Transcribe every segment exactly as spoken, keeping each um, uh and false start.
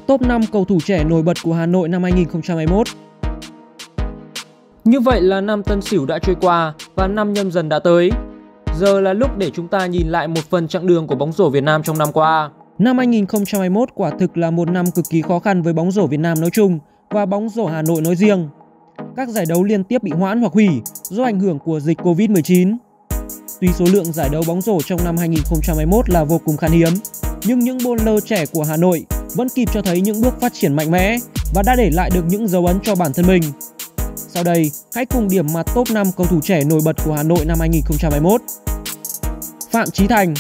Top năm cầu thủ trẻ nổi bật của Hà Nội năm hai nghìn không trăm hai mươi mốt. Như vậy là năm Tân Sửu đã trôi qua và năm Nhâm Dần đã tới. Giờ là lúc để chúng ta nhìn lại một phần chặng đường của bóng rổ Việt Nam trong năm qua. Năm hai nghìn không trăm hai mươi mốt quả thực là một năm cực kỳ khó khăn với bóng rổ Việt Nam nói chung và bóng rổ Hà Nội nói riêng. Các giải đấu liên tiếp bị hoãn hoặc hủy do ảnh hưởng của dịch Covid mười chín. Tuy số lượng giải đấu bóng rổ trong năm hai nghìn không trăm hai mươi mốt là vô cùng khan hiếm, nhưng những bowler trẻ của Hà Nội vẫn kịp cho thấy những bước phát triển mạnh mẽ và đã để lại được những dấu ấn cho bản thân mình. Sau đây, hãy cùng điểm mặt top năm cầu thủ trẻ nổi bật của Hà Nội năm hai nghìn không trăm hai mươi mốt. Phạm Chí Thành.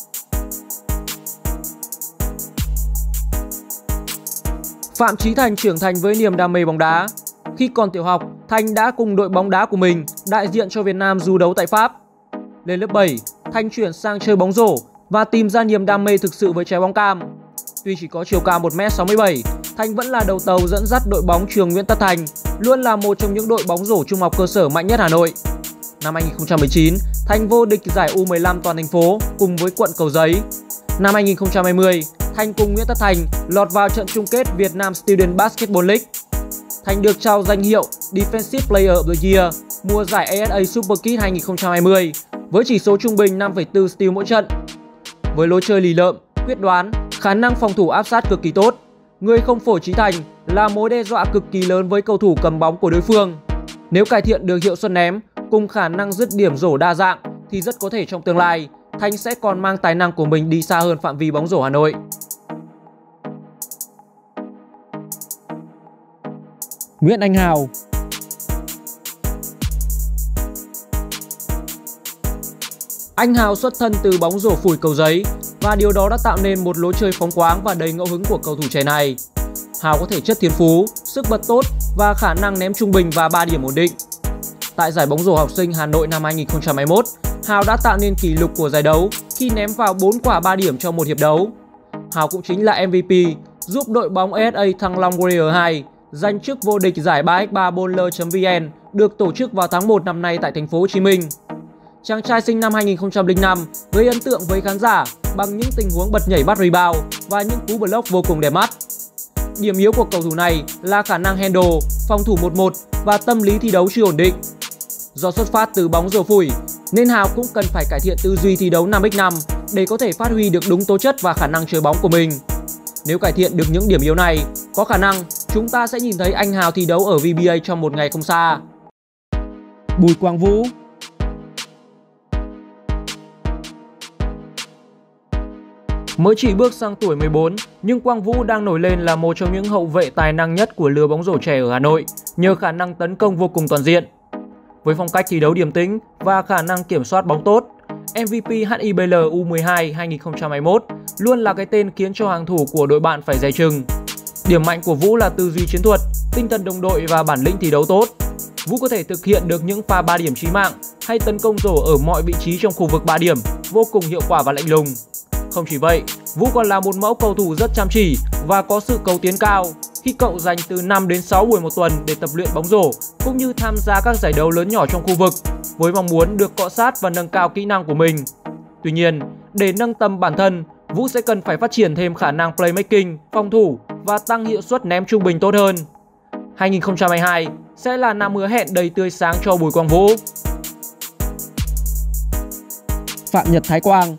Phạm Chí Thành trưởng thành với niềm đam mê bóng đá. Khi còn tiểu học, Thành đã cùng đội bóng đá của mình đại diện cho Việt Nam du đấu tại Pháp. Lên lớp bảy, Thành chuyển sang chơi bóng rổ và tìm ra niềm đam mê thực sự với trái bóng cam. Tuy chỉ có chiều cao một mét sáu mươi bảy, Thành vẫn là đầu tàu dẫn dắt đội bóng trường Nguyễn Tất Thành, luôn là một trong những đội bóng rổ trung học cơ sở mạnh nhất Hà Nội. Năm hai nghìn không trăm mười chín, Thành vô địch giải U mười lăm toàn thành phố cùng với quận Cầu Giấy. Năm hai nghìn không trăm hai mươi, Thành cùng Nguyễn Tất Thành lọt vào trận chung kết Việt Nam Student Basketball League. Thành được trao danh hiệu Defensive Player of the Year mùa giải a ét a Super Kids hai nghìn không trăm hai mươi với chỉ số trung bình năm phẩy bốn steal mỗi trận. Với lối chơi lì lợm, quyết đoán, khả năng phòng thủ áp sát cực kỳ tốt, người không phổi Chí Thành là mối đe dọa cực kỳ lớn với cầu thủ cầm bóng của đối phương. Nếu cải thiện được hiệu suất ném cùng khả năng dứt điểm rổ đa dạng thì rất có thể trong tương lai Thành sẽ còn mang tài năng của mình đi xa hơn phạm vi bóng rổ Hà Nội. Nguyễn Anh Hào. Anh Hào xuất thân từ bóng rổ phủi Cầu Giấy và điều đó đã tạo nên một lối chơi phóng khoáng và đầy ngẫu hứng của cầu thủ trẻ này. Hào có thể chất thiên phú, sức bật tốt và khả năng ném trung bình và ba điểm ổn định. Tại giải bóng rổ học sinh Hà Nội năm hai nghìn không trăm hai mươi mốt, Hào đã tạo nên kỷ lục của giải đấu khi ném vào bốn quả ba điểm trong một hiệp đấu. Hào cũng chính là em vê pê giúp đội bóng a ét a Thăng Long Warrior hai giành chức vô địch giải ba x ba bowler chấm vn được tổ chức vào tháng một năm nay tại thành phố Hồ Chí Minh. Chàng trai sinh năm hai nghìn không trăm lẻ năm gây ấn tượng với khán giả bằng những tình huống bật nhảy bắt rebound và những cú block vô cùng đẹp mắt. Điểm yếu của cầu thủ này là khả năng handle, phòng thủ một một và tâm lý thi đấu chưa ổn định. Do xuất phát từ bóng rổ phủi nên Hào cũng cần phải cải thiện tư duy thi đấu năm x năm để có thể phát huy được đúng tố chất và khả năng chơi bóng của mình. Nếu cải thiện được những điểm yếu này, có khả năng chúng ta sẽ nhìn thấy anh Hào thi đấu ở vê bê a trong một ngày không xa. Bùi Quang Vũ. Mới chỉ bước sang tuổi mười bốn, nhưng Quang Vũ đang nổi lên là một trong những hậu vệ tài năng nhất của lứa bóng rổ trẻ ở Hà Nội nhờ khả năng tấn công vô cùng toàn diện. Với phong cách thi đấu điềm tĩnh và khả năng kiểm soát bóng tốt, em vê pê hát i bê lờ U mười hai hai nghìn không trăm hai mươi mốt luôn là cái tên khiến cho hàng thủ của đội bạn phải dè chừng. Điểm mạnh của Vũ là tư duy chiến thuật, tinh thần đồng đội và bản lĩnh thi đấu tốt. Vũ có thể thực hiện được những pha ba điểm chí mạng hay tấn công rổ ở mọi vị trí trong khu vực ba điểm vô cùng hiệu quả và lạnh lùng. Không chỉ vậy, Vũ còn là một mẫu cầu thủ rất chăm chỉ và có sự cầu tiến cao khi cậu dành từ năm đến sáu buổi một tuần để tập luyện bóng rổ cũng như tham gia các giải đấu lớn nhỏ trong khu vực với mong muốn được cọ sát và nâng cao kỹ năng của mình. Tuy nhiên, để nâng tầm bản thân, Vũ sẽ cần phải phát triển thêm khả năng playmaking, phòng thủ và tăng hiệu suất ném trung bình tốt hơn. hai nghìn không trăm hai mươi hai sẽ là năm hứa hẹn đầy tươi sáng cho Bùi Quang Vũ. Phạm Nhật Thái Quang.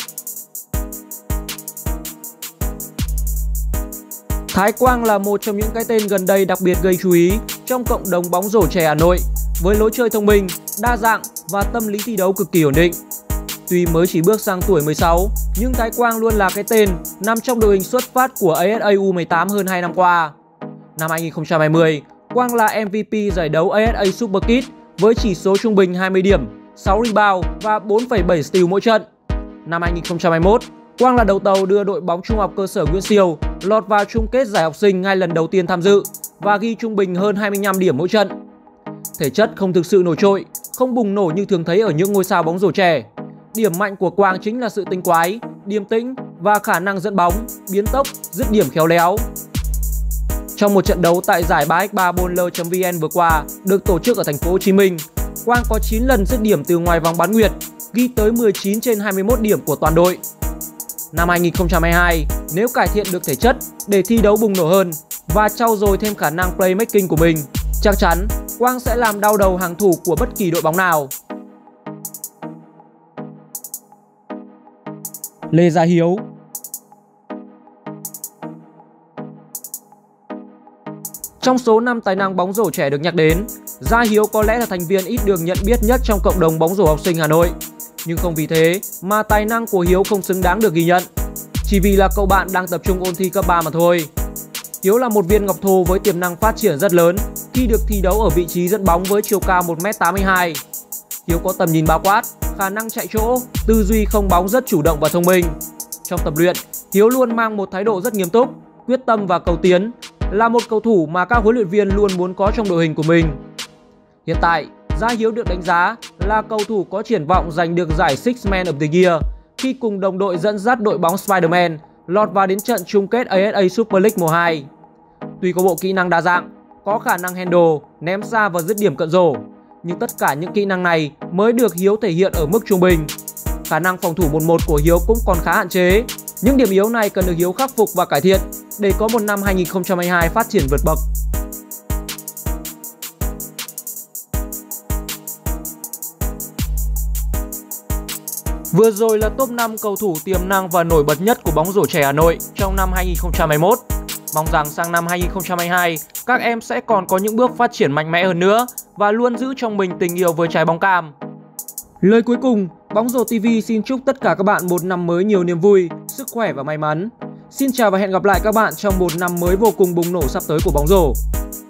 Thái Quang là một trong những cái tên gần đây đặc biệt gây chú ý trong cộng đồng bóng rổ trẻ Hà Nội với lối chơi thông minh, đa dạng và tâm lý thi đấu cực kỳ ổn định. Tuy mới chỉ bước sang tuổi mười sáu, nhưng Thái Quang luôn là cái tên nằm trong đội hình xuất phát của a ét a U mười tám hơn hai năm qua. Năm hai nghìn không trăm hai mươi, Quang là em vê pê giải đấu a ét a Super Kids với chỉ số trung bình hai mươi điểm, sáu rebound và bốn phẩy bảy steal mỗi trận. Năm hai nghìn không trăm hai mươi mốt, Quang là đầu tàu đưa đội bóng trung học cơ sở Nguyễn Siêu lọt vào chung kết giải học sinh ngay lần đầu tiên tham dự và ghi trung bình hơn hai mươi lăm điểm mỗi trận. Thể chất không thực sự nổi trội, không bùng nổ như thường thấy ở những ngôi sao bóng rổ trẻ. Điểm mạnh của Quang chính là sự tinh quái, điềm tĩnh và khả năng dẫn bóng, biến tốc, dứt điểm khéo léo. Trong một trận đấu tại giải ba x ba bowler chấm vn vừa qua được tổ chức ở thành phố Hồ Chí Minh, Quang có chín lần dứt điểm từ ngoài vòng bán nguyệt, ghi tới mười chín trên hai mươi mốt điểm của toàn đội. Năm hai nghìn không trăm hai mươi hai, nếu cải thiện được thể chất để thi đấu bùng nổ hơn và trau dồi thêm khả năng playmaking của mình, chắc chắn Quang sẽ làm đau đầu hàng thủ của bất kỳ đội bóng nào. Lê Gia Hiếu. Trong số năm tài năng bóng rổ trẻ được nhắc đến, Gia Hiếu có lẽ là thành viên ít được nhận biết nhất trong cộng đồng bóng rổ học sinh Hà Nội. Nhưng không vì thế mà tài năng của Hiếu không xứng đáng được ghi nhận, chỉ vì là cậu bạn đang tập trung ôn thi cấp ba mà thôi. Hiếu là một viên ngọc thô với tiềm năng phát triển rất lớn khi được thi đấu ở vị trí dẫn bóng với chiều cao một mét tám mươi hai. Hiếu có tầm nhìn bao quát, khả năng chạy chỗ, tư duy không bóng rất chủ động và thông minh. Trong tập luyện, Hiếu luôn mang một thái độ rất nghiêm túc, quyết tâm và cầu tiến, là một cầu thủ mà các huấn luyện viên luôn muốn có trong đội hình của mình. Hiện tại, Gia Hiếu được đánh giá là cầu thủ có triển vọng giành được giải Sixth Man of the Year khi cùng đồng đội dẫn dắt đội bóng Spider-Man lọt vào đến trận chung kết a ét a Super League mùa hai. Tuy có bộ kỹ năng đa dạng, có khả năng handle, ném xa và dứt điểm cận rổ, nhưng tất cả những kỹ năng này mới được Hiếu thể hiện ở mức trung bình. Khả năng phòng thủ một một của Hiếu cũng còn khá hạn chế. Những điểm yếu này cần được Hiếu khắc phục và cải thiện để có một năm hai nghìn không trăm hai mươi hai phát triển vượt bậc. Vừa rồi là top năm cầu thủ tiềm năng và nổi bật nhất của bóng rổ trẻ Hà Nội trong năm hai nghìn không trăm hai mươi mốt. Mong rằng sang năm hai nghìn không trăm hai mươi hai, các em sẽ còn có những bước phát triển mạnh mẽ hơn nữa và luôn giữ trong mình tình yêu với trái bóng cam. Lời cuối cùng, Bóng Rổ ti vi xin chúc tất cả các bạn một năm mới nhiều niềm vui, sức khỏe và may mắn. Xin chào và hẹn gặp lại các bạn trong một năm mới vô cùng bùng nổ sắp tới của bóng rổ.